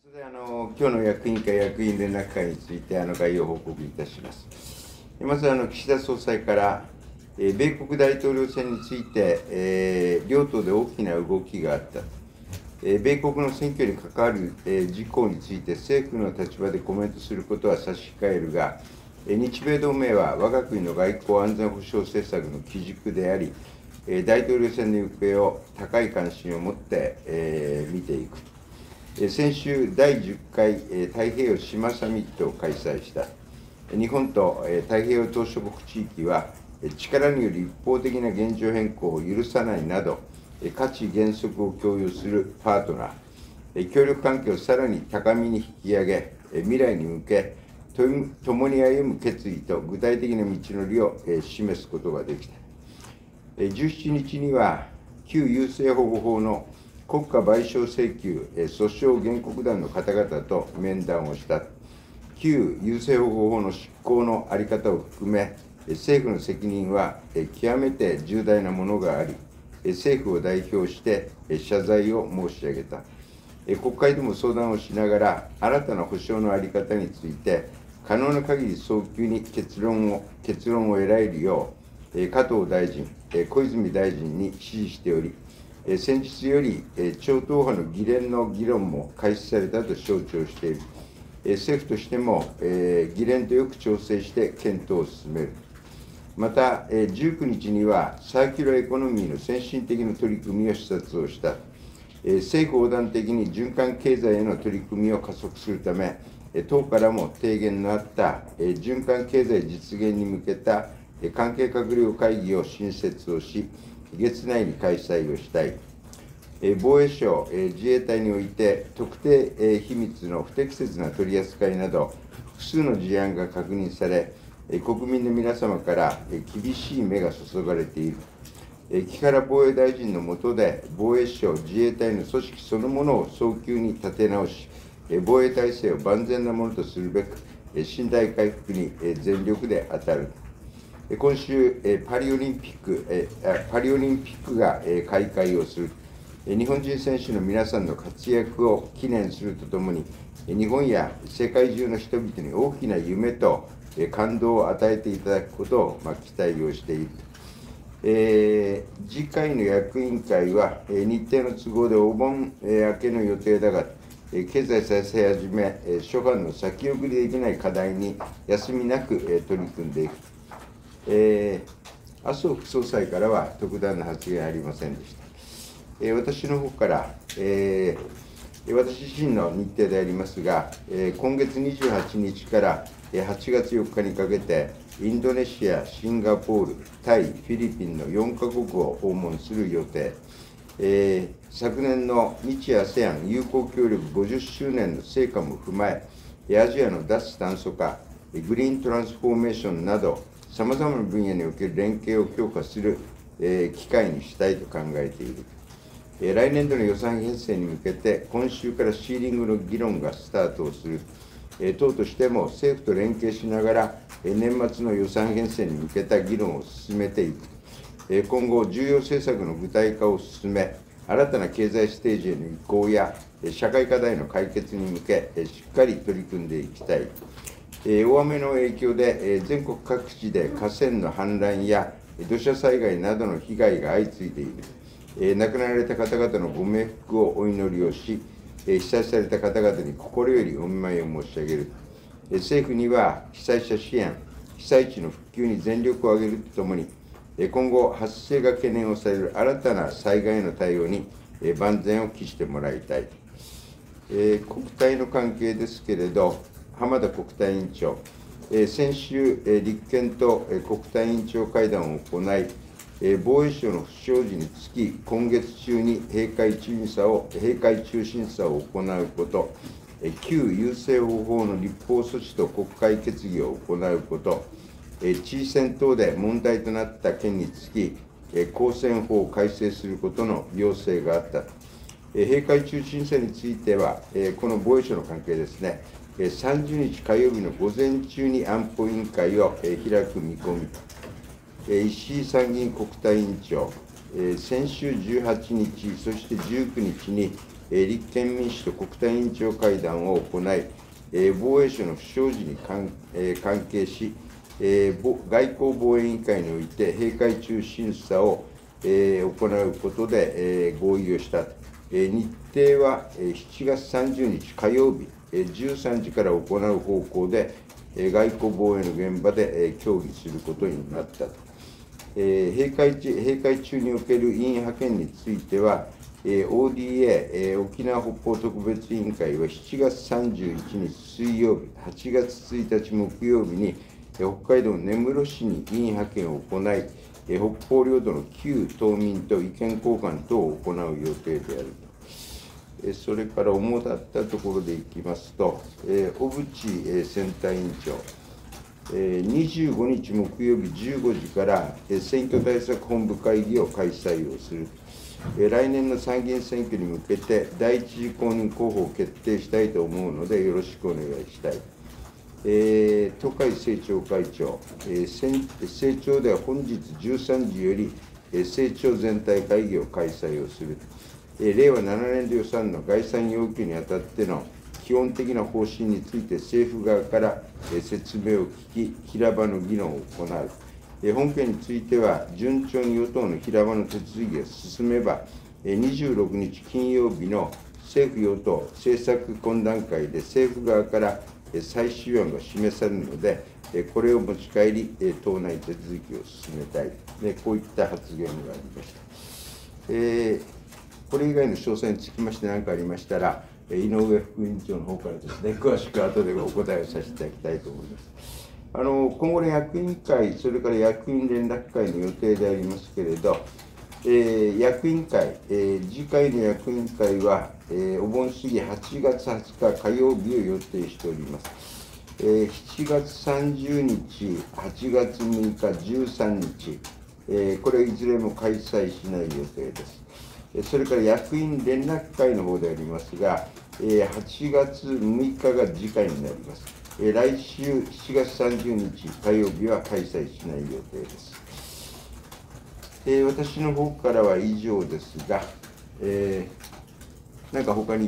今日の役員会、役員連絡会について概要報告いたします。まず岸田総裁から、米国大統領選について、両党で大きな動きがあった。米国の選挙に関わる事項について政府の立場でコメントすることは差し控えるが、日米同盟は我が国の外交安全保障政策の基軸であり、大統領選の行方を高い関心を持って見ていく。先週、第10回太平洋島サミットを開催した。日本と太平洋島しょ国地域は、力による一方的な現状変更を許さないなど、価値原則を共有するパートナー、協力関係をさらに高みに引き上げ、未来に向け、共に歩む決意と具体的な道のりを示すことができた。17日には、旧優生保護法の国家賠償請求訴訟原告団の方々と面談をした。旧優生保護法の執行の在り方を含め、政府の責任は極めて重大なものがあり、政府を代表して謝罪を申し上げた。国会でも相談をしながら、新たな保障の在り方について、可能な限り早急に結論を得られるよう、加藤大臣、小泉大臣に指示しており、先日より超党派の議連の議論も開始されたと承知をしている。政府としても議連とよく調整して検討を進める。また、19日にはサーキュラーエコノミーの先進的な取り組みを視察をした。政府横断的に循環経済への取り組みを加速するため、党からも提言のあった循環経済実現に向けた関係閣僚会議を新設をし、月内に開催をしたい。防衛省、自衛隊において、特定秘密の不適切な取り扱いなど、複数の事案が確認され、国民の皆様から厳しい目が注がれている。木原防衛大臣の下で、防衛省、自衛隊の組織そのものを早急に立て直し、防衛体制を万全なものとするべく、信頼回復に全力で当たる。今週、パリオリンピックが開会をする。日本人選手の皆さんの活躍を記念するとともに、日本や世界中の人々に大きな夢と感動を与えていただくことを期待をしている。次回の役員会は、日程の都合でお盆明けの予定だが、経済再生はじめ、諸般の先送りできない課題に休みなく取り組んでいく。麻生副総裁からは特段の発言はありませんでした。私の方から、私自身の日程でありますが、今月28日から8月4日にかけて、インドネシア、シンガポール、タイ、フィリピンの4カ国を訪問する予定。昨年の日 ASEAN 友好協力50周年の成果も踏まえ、アジアの脱炭素化、グリーントランスフォーメーションなど、さまざまな分野における連携を強化する機会にしたいと考えている。来年度の予算編成に向けて、今週からシーリングの議論がスタートをする。党としても政府と連携しながら、年末の予算編成に向けた議論を進めていく。今後、重要政策の具体化を進め、新たな経済ステージへの移行や、社会課題の解決に向け、しっかり取り組んでいきたい。大雨の影響で全国各地で河川の氾濫や土砂災害などの被害が相次いでいる。亡くなられた方々のご冥福をお祈りをし、被災された方々に心よりお見舞いを申し上げる。政府には被災者支援、被災地の復旧に全力を挙げるとともに、今後発生が懸念をされる新たな災害への対応に万全を期してもらいたい。国対の関係ですけれど、浜田国対委員長、先週、立憲と国対委員長会談を行い、防衛省の不祥事につき、今月中に閉会中審査を行うこと、旧優生保護法の立法措置と国会決議を行うこと、知事選等で問題となった件につき、公選法を改正することの要請があった。閉会中審査については、この防衛省の関係ですね、30日火曜日の午前中に安保委員会を開く見込み。石井参議院国対委員長、先週18日、そして19日に立憲民主と国対委員長会談を行い、防衛省の不祥事に関係し、外交防衛委員会において閉会中審査を行うことで合意をした。日程は7月30日火曜日13時から行う方向で、外交防衛の現場で協議することになったと。閉会中における委員派遣については、ODA 沖縄北方特別委員会は7月31日水曜日、8月1日木曜日に北海道根室市に委員派遣を行い、北方領土の旧島民と意見交換等を行う予定であると。それから主だったところでいきますと、小渕選対委員長、25日木曜日15時から選挙対策本部会議を開催をする。来年の参議院選挙に向けて、第一次公認候補を決定したいと思うので、よろしくお願いしたい。都会政調会長、政調では本日13時より、政調全体会議を開催をする。令和7年度予算の概算要求にあたっての基本的な方針について政府側から説明を聞き、平場の議論を行う。本件については、順調に与党の平場の手続きが進めば、26日金曜日の政府与党政策懇談会で政府側から最終案が示されるので、これを持ち帰り、党内手続きを進めたい。こういった発言がありました。これ以外の詳細につきまして何かありましたら、井上副委員長の方からですね、詳しく後でお答えをさせていただきたいと思います。今後の役員会、それから役員連絡会の予定でありますけれど、役員会、次回の役員会は、お盆過ぎ8月20日火曜日を予定しております。7月30日、8月6日、13日、これいずれも開催しない予定です。それから役員連絡会の方でありますが、8月6日が次回になります。来週7月30日火曜日は開催しない予定です。私の方からは以上ですが、何か他に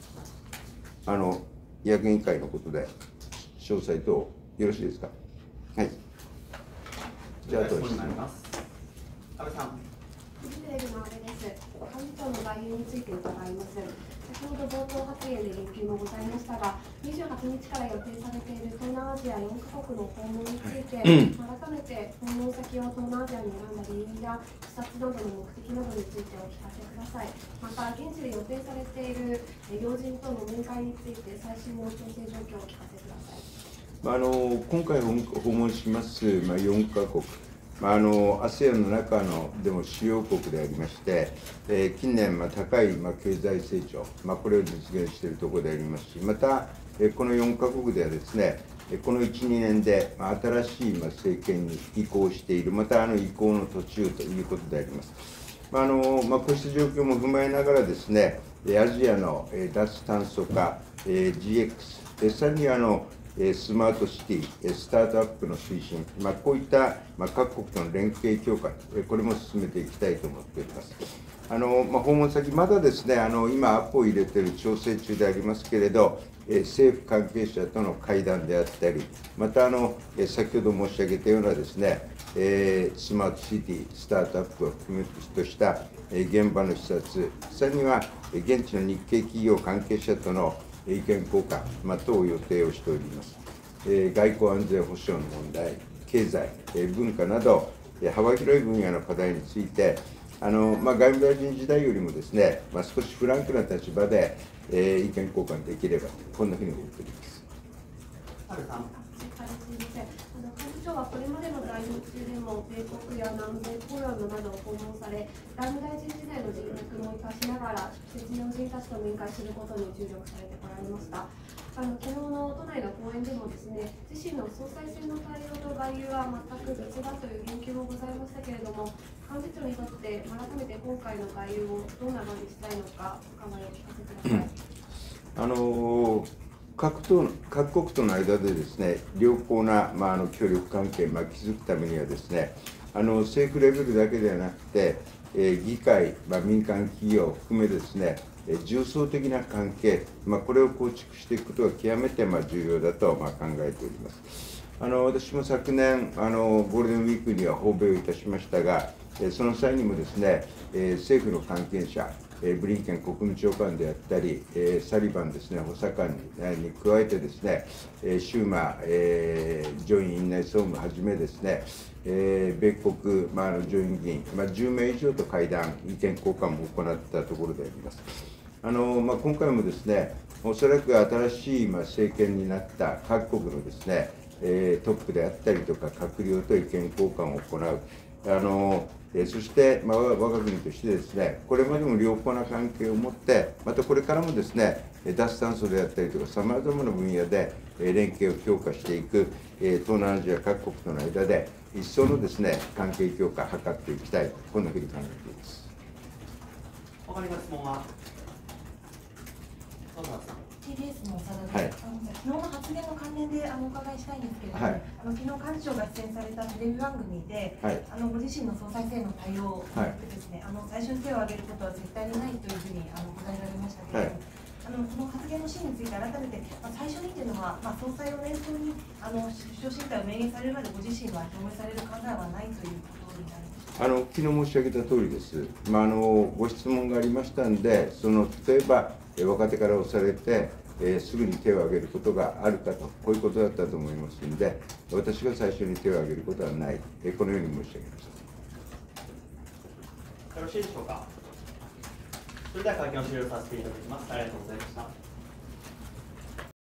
役員会のことで詳細等よろしいですか。はい。 じゃあ、あと質問。安倍さん。 フジテレビの安倍です。幹事長の外遊について伺います。先ほど冒頭発言で言及もございましたが、28日から予定されている東南アジア4カ国の訪問について、改めて訪問先を東南アジアに選んだ理由や視察などの目的などについてお聞かせください。また、現地で予定されている要人との面会について最新の調整状況をお聞かせください。 今回訪問します4カ国、ASEAN の中でも主要国でありまして、近年、高い経済成長、これを実現しているところでありますし、また、この4カ国ではですね、この1、2年で新しい政権に移行している、また移行の途中ということであります。こうした状況も踏まえながらですね、アジアの脱炭素化、GX、さらにスマートシティ、スタートアップの推進、こういった各国との連携強化、これも進めていきたいと思っております。訪問先、まだですね、今、アポを入れている調整中でありますけれど、政府関係者との会談であったり、また先ほど申し上げたようなですね、スマートシティ、スタートアップを含めとした現場の視察、さらには現地の日系企業関係者との意見交換、等を予定をしております。外交安全保障の問題、経済、文化など、幅広い分野の課題について、外務大臣時代よりもですね、少しフランクな立場で、意見交換できれば、こんなふうに思っております。 幹事長はこれまでの在任中でも、米国や南米、ポーランドなどを訪問され、外務大臣時代の人脈も生かしながら、直接要人たちと面会することに注力されてこられました。昨日の都内の講演でもですね、自身の総裁選の対応と外遊は全く別だという言及もございましたけれども、幹事長にとって改めて今回の外遊をどんな場にしたいのか、お考えを聞かせてください。 各国との間でですね、良好な、協力関係を築くためにはですね、政府レベルだけではなくて、議会、民間企業を含めですね、 重層的な関係、これを構築していくことが極めて重要だと考えております。私も昨年、ゴールデンウィークには訪米をいたしましたが、その際にもですね、政府の関係者、ブリンケン国務長官であったり、サリバンですね、補佐官に加えてですね、シューマー上院院内総務はじめですね、米国、上院議員、10名以上と会談、意見交換も行ったところであります。今回もですね、おそらく新しい政権になった各国のですね、トップであったりとか、閣僚と意見交換を行う。そして、我が国としてですね、これまでも良好な関係を持って、またこれからもですね、脱炭素であったりとか、さまざまな分野で連携を強化していく、東南アジア各国との間で、一層のですね、関係強化を図っていきたい、こんなふうに考えています。 他にご質問は TBS の長田です。昨日の発言の関連でお伺いしたいんですけれども、昨日幹事長が出演されたテレビ番組で、ご自身の総裁選の対応でですね、最初に手を挙げることは絶対にないというふうに答えられましたけれども、この発言の真意について改めて、最初にというのは、総裁を念頭に首相進退を明言されるまでご自身は表明される考えはないということになりますか。 昨日申し上げた通りです。ご質問がありましたんで、例えば若手から押されて、すぐに手を挙げることがあるかと、こういうことだったと思いますので、私が最初に手を挙げることはない、このように申し上げました。 よろしいでしょうか。それでは会見を終了させていただきます。ありがとうございました。